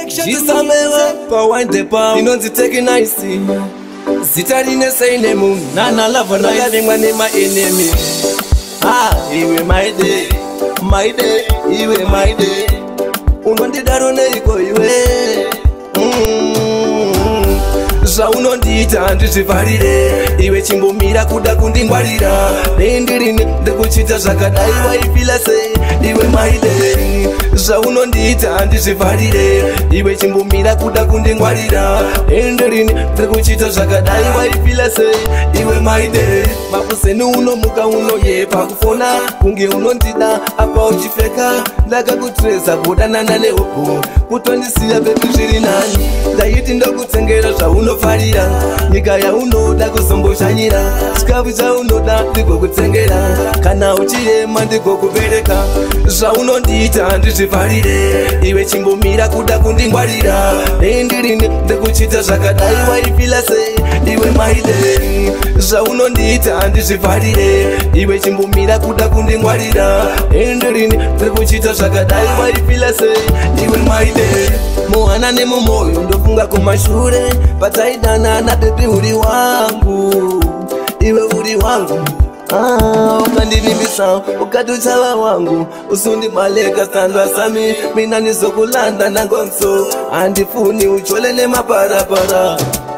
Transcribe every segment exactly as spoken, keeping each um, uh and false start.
Jisamewa pa wine pa inonzi take nice zitarine say name nana love na yavengwa ne my enemy. Ah, iwe my day my day iwe my day unondidaro neiko iwe mm. Za unondita ndizvivarire iwe chimbomira kuda kundingwarira nendirine ndikuchita zvakadai waifila sei iwe my day. Za unondita ndizvivarire iwe chimbomira kuda kundingwarira nendirine ndikuchita zvakadai waifila sei iwe my day. Makuseni unomuka unoyepa kufona kunge unondida apa uchifeka ndakakutreza kudanana nehopo kutondisiya bebi zviri nani ndaiti ndokutengera zvaunofarira nyika yaunoda kuzomboshanyira chikafu chaunoda ndigokutengera kana uchirema ndigokubereka. Zvaunondiita ndizvivarire iwe chimbomira kuda kundingwarira nendirine ndikuchita zvakadai waifila sei iwe my day. Zvaunondiita ndizvivarire iwe chimbomira kuda kundingwarira nendirine ndikuchita zvakadai waifila sei iwe my day. Muhana nemumoyo ndofunga kumashure pataidanana bebi uri wangu iwe uri wangu. Ah, ukandivimbisa ukati uchava wangu usundibaleka sandwa sami mina nizokulanda nangonso handifuni uchole nemaparapara.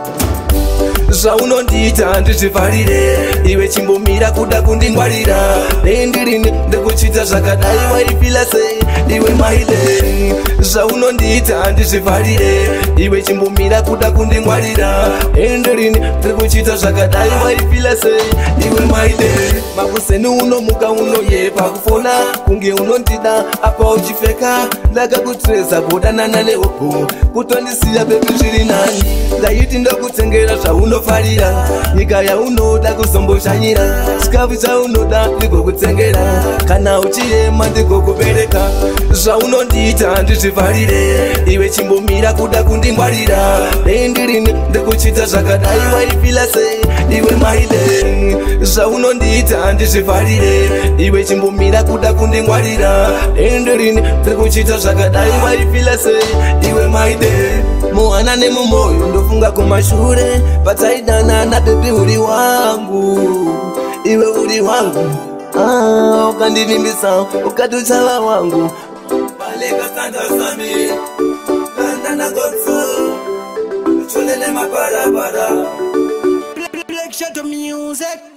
Zvaunondiita ndizvivarire iwe chimbomira kuda kundingwarira nendirine ndikuchita zvakadai waifila sei iwe my day. Zvaunondiita ndizvivarire iwe chimbomira kuda kundingwarira nendirine ndikuchita zvakadai waifila sei iwe my day. Makuseni unomuka unoyepa kufona kunge unondida apa uchifeka ndakakutreza kudanana nehopo kutondisiya bebi zviri nani ndaiti ndokutengera zvaunofarira nyika yaunoda kuzomboshanyira chikafu chaunoda ndigokutengera kana uchirema ndigokubereka. Zvaunondiita ndizvivarire iwe chimbomira kuda kundingwarira nendirine ndikuchita zvakadai waifila sei iwe my day. Zvaunondiita ndizvivarire iwe chimbomira kuda kundingwarira nendirine ndikuchita zvakadai waifila sei iwe my day. Muhana nemumoyo ndofunga kumashure pataidanana bebi uri wangu iwe uri wangu. Ah, ukandivimbisa ukati uchava wangu baleka sanda sami landana gotso ucholele maparapara. Black Shadow Music.